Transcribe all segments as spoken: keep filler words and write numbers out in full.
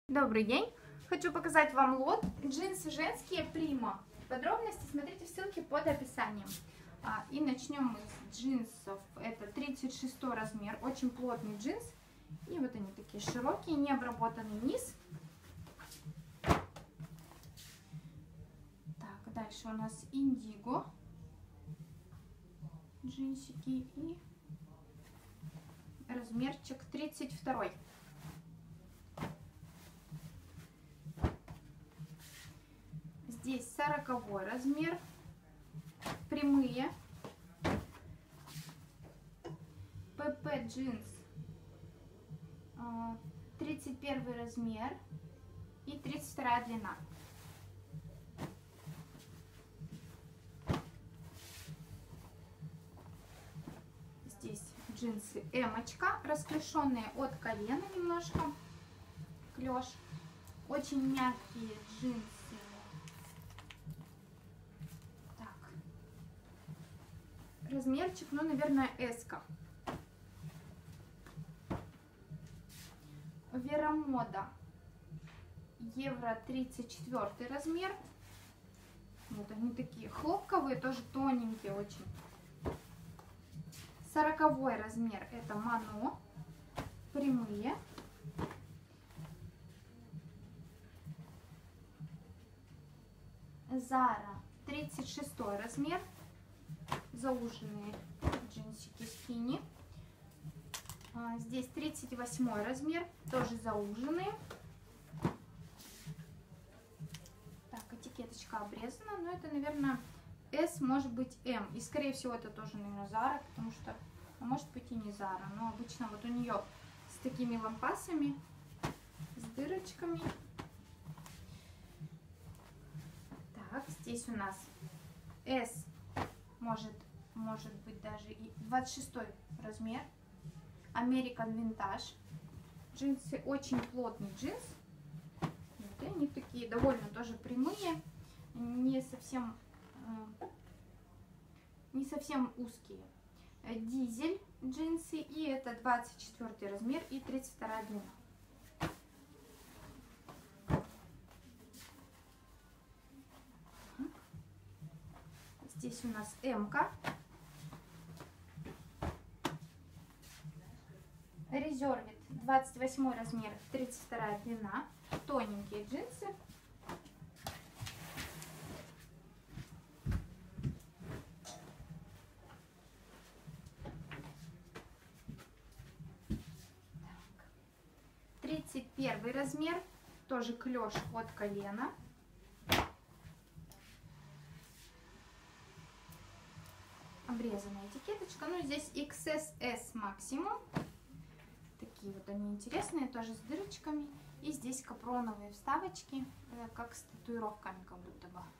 Добрый день! Хочу показать вам лот джинсы женские Prima. Подробности смотрите в ссылке под описанием. А, и начнем мы с джинсов. Это тридцать шестой размер, очень плотный джинс. И вот они такие широкие, необработанный низ. Так, дальше у нас индиго джинсики и размерчик тридцать второй. Здесь сороковой размер, прямые, пэ пэ джинс, тридцать первый размер и тридцать вторая длина. Здесь джинсы эмочка, расклешенные от колена немножко, клеш, очень мягкие джинсы. Размерчик, ну, наверное, эска. Верамода. Евро тридцать четвёртый размер. Вот они такие хлопковые, тоже тоненькие очень. сороковой размер это Мано. Прямые. Зара тридцать шестой размер. Зауженные джинсики скини. А, здесь тридцать восьмой размер, тоже зауженные. Так, этикеточка обрезана, но это, наверное, S, может быть M. И, скорее всего, это тоже, наверное, Zara, потому что, а может быть, и не Zara. Но обычно вот у нее с такими лампасами, с дырочками. Так, здесь у нас S. Может, может быть даже и двадцать шестой размер. American Vintage. Джинсы, очень плотный джинс. Вот, и они такие довольно тоже прямые. Не совсем, не совсем узкие. Дизель джинсы. И это двадцать четвёртый размер и тридцать вторая длина. Здесь у нас М-ка. Резервит двадцать восьмой размер, тридцать вторая длина. Тоненькие джинсы. тридцать первый размер. Тоже клеш от колена. Обрезанная этикеточка, ну здесь икс эс эс максимум. Такие вот они интересные, тоже с дырочками. И здесь капроновые вставочки, как с татуировками, как будто бы.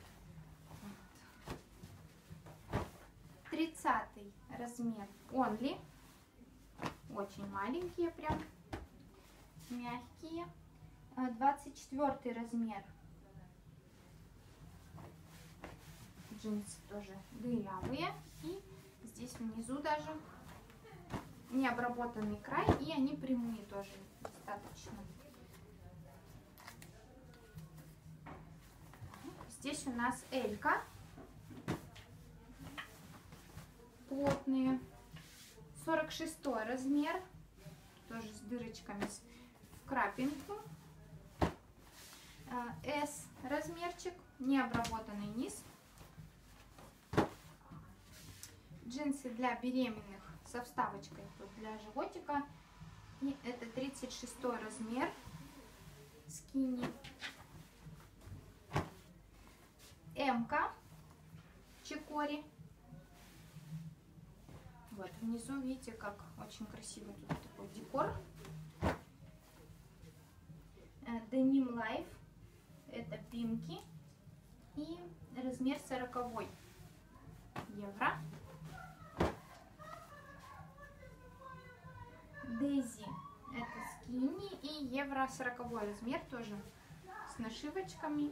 Вот. тридцатый размер Only. Очень маленькие прям, мягкие. двадцать четвёртый размер. Джинсы тоже дырявые. И здесь внизу даже необработанный край. И они прямые тоже достаточно. Здесь у нас Элька. Плотные. сорок шестой размер. Тоже с дырочками в крапинку. S размерчик. Необработанный низ. Джинсы для беременных со вставочкой для животика. И это тридцать шестой размер. Скини. М-ка. Чикори. Вот внизу видите, как очень красивый тут такой декор. Denim Life. Это пинки. И размер сороковой. Евро. Дейзи это скини и евро сороковой размер тоже с нашивочками.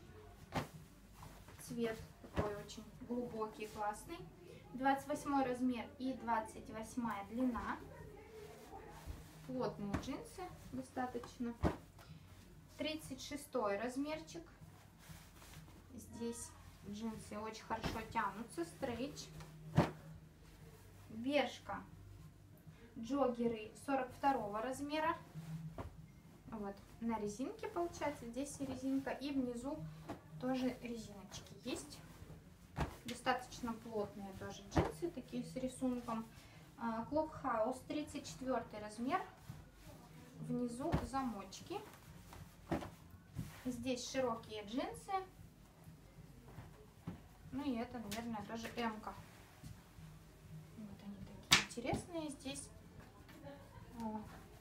Цвет такой очень глубокий, классный. двадцать восьмой размер и двадцать восьмая длина. Плотные джинсы достаточно. тридцать шестой размерчик. Здесь джинсы очень хорошо тянутся, стрейч. Бершка, джоггеры сорок второго размера. Вот, на резинке получается, здесь резинка, и внизу тоже резиночки есть. Достаточно плотные тоже джинсы, такие с рисунком. Клубхаус, тридцать четвёртый размер. Внизу замочки. Здесь широкие джинсы. Ну и это, наверное, тоже М-ка. Вот они такие интересные. Здесь о,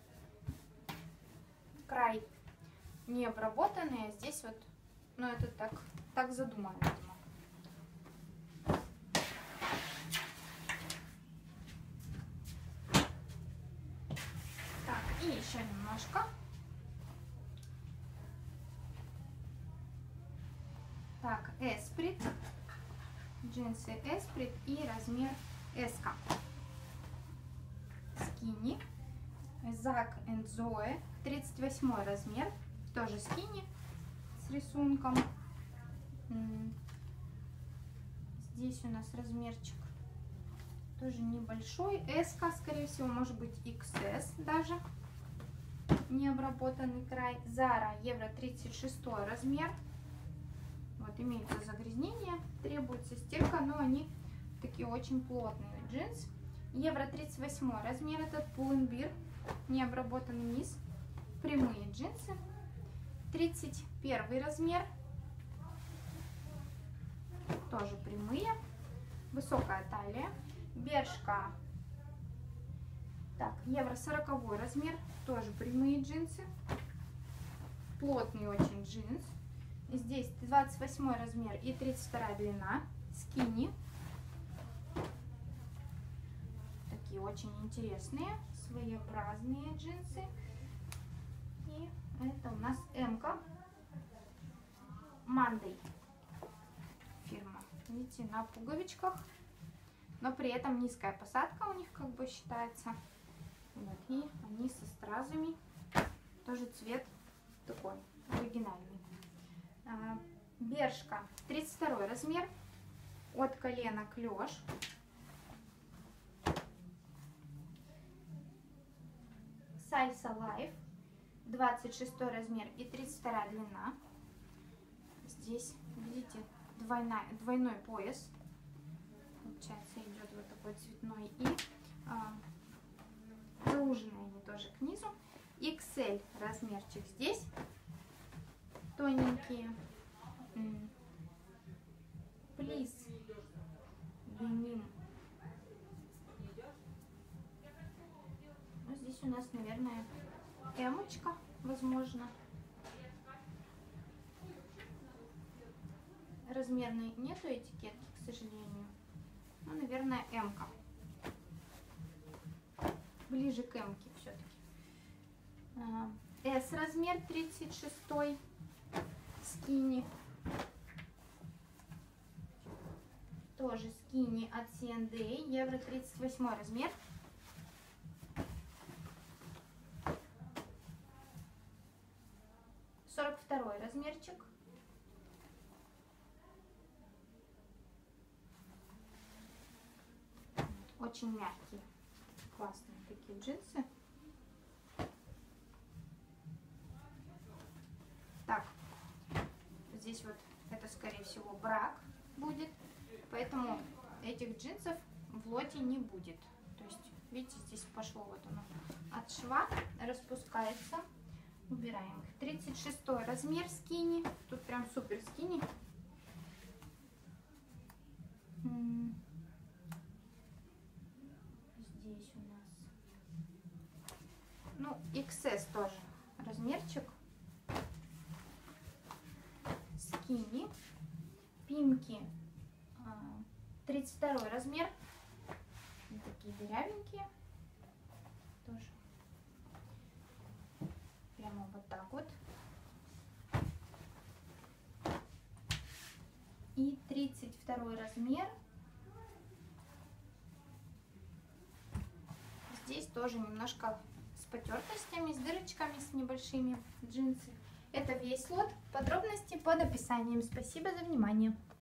край не обработанный, а здесь вот, ну это так, так задумано, видимо. Так, и еще немножко. Так, Эсприт. Джинсы Эсприт и размер эс-ка. Скини. Зак энд Зоэ. тридцать восьмой размер. Тоже скини с рисунком. Здесь у нас размерчик тоже небольшой. эс-ка, скорее всего, может быть икс эс даже. Необработанный край. Зара, евро тридцать шестой размер. Вот, имеются загрязнения, требуется стирка, но они такие очень плотные. Джинс. Евро тридцать восьмой размер, этот пулленбир, необработанный низ. Прямые джинсы. тридцать первый размер. Тоже прямые. Высокая талия. Бершка. Так, евро сороковой размер. Тоже прямые джинсы. Плотный очень джинс. Здесь двадцать восьмой размер и тридцать вторая длина. Скини. Такие очень интересные, своеобразные джинсы. И это у нас М-ка. Мандей фирма. Видите, на пуговичках. Но при этом низкая посадка у них как бы считается. Вот, и они со стразами. Тоже цвет такой оригинальный. Бершка, тридцать второй размер, от колена клеш. Сальса Лайф, двадцать шестой размер и тридцать вторая длина. Здесь, видите, двойная, двойной пояс. Получается, идет вот такой цветной. И а, зауженные они тоже к низу. икс эль размерчик здесь. Тоненькие. Плиз. Деним. Ну, здесь у нас, наверное, Эмочка, возможно. Размерной нету этикетки, к сожалению. Ну, наверное, М-ка. Ближе к М-ке все-таки. С размер тридцать шестой. Скини. Тоже скини от си энд эй. Евро тридцать восьмой размер. сорок второй размерчик. Очень мягкие, классные такие джинсы. Так, здесь вот это, скорее всего, брак будет, поэтому этих джинсов в лоте не будет. То есть, видите, здесь пошло вот оно от шва, распускается. Убираем их. тридцать шестой размер скини. Тут прям супер скини. Здесь у нас, ну, икс эс тоже размерчик. Скини. Пимки. тридцать второй размер. Вот такие дырявенькие. Тоже. Прямо вот так вот. И тридцать второй размер. Здесь тоже немножко с потертостями, с дырочками, с небольшими джинсы. Это весь лот. Подробности под описанием. Спасибо за внимание.